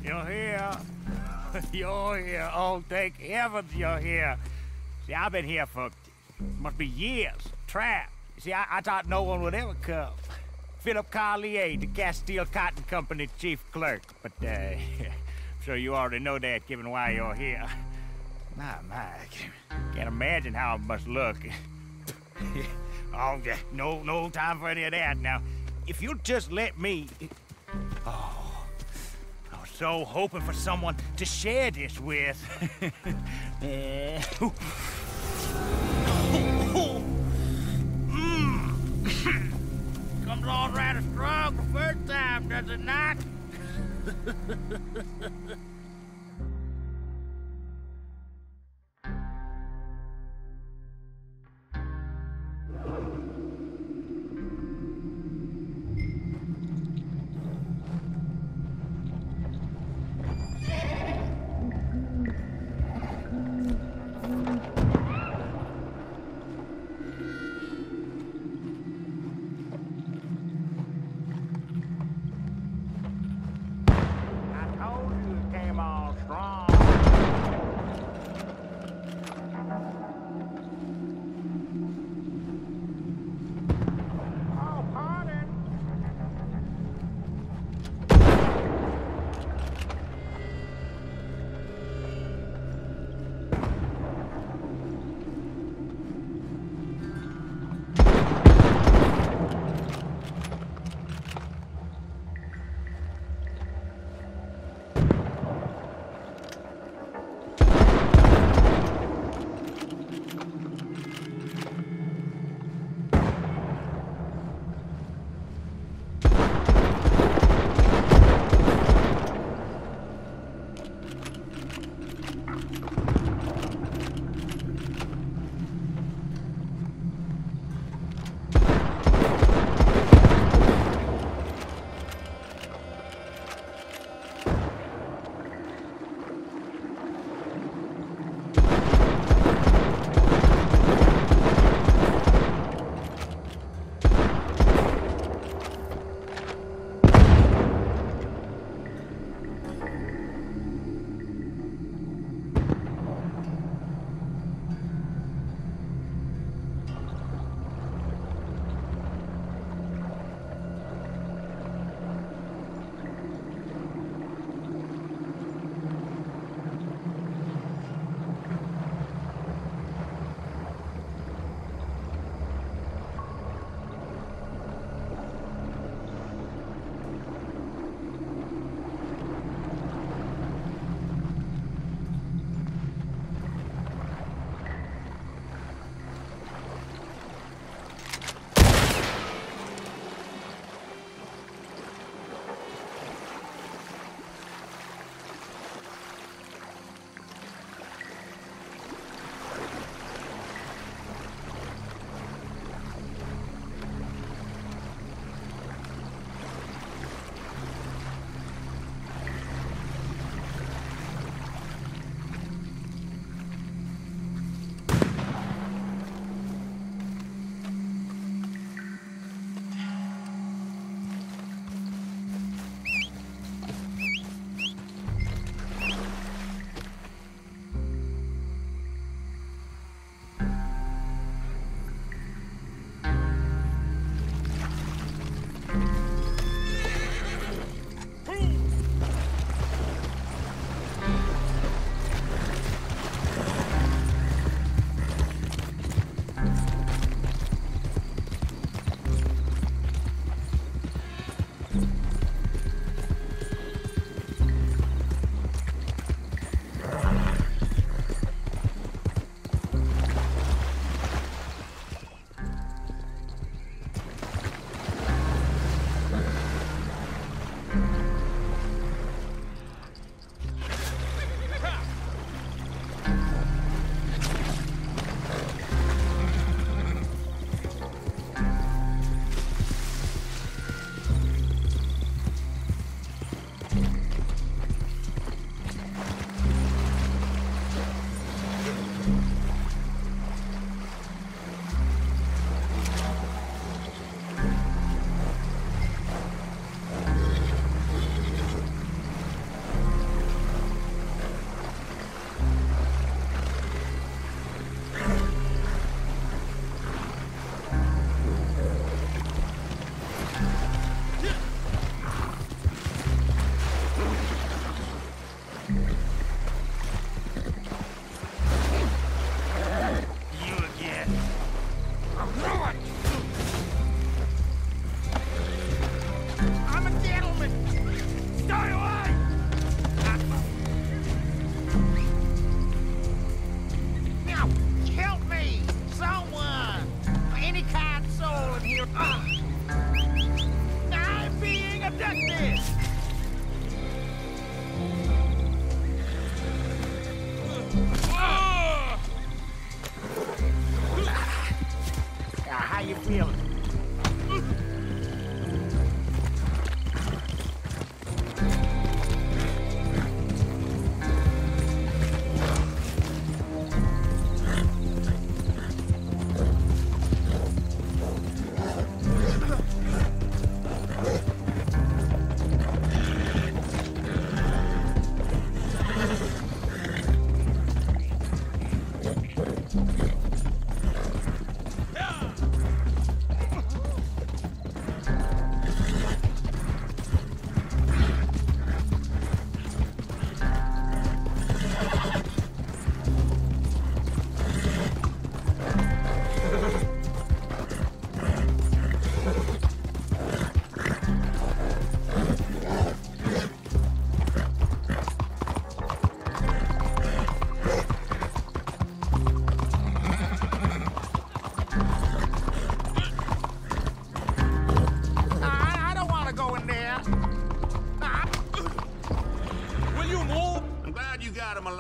You're here. You're here. Oh, thank heavens you're here. See, I've been here for, must be years, trapped. See, I thought no one would ever come. Phillip Carlier, the Castile Cotton Company chief clerk. But, I'm sure you already know that, given why you're here. My, can't imagine how it must look. Oh, no time for any of that. Now, if you'll just let me... Oh, I was so hoping for someone to share this with. Comes all rather strong the first time, does it not?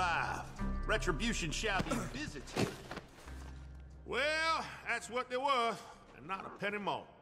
alive. Retribution shall be visited. Well, that's what there was, and not a penny more.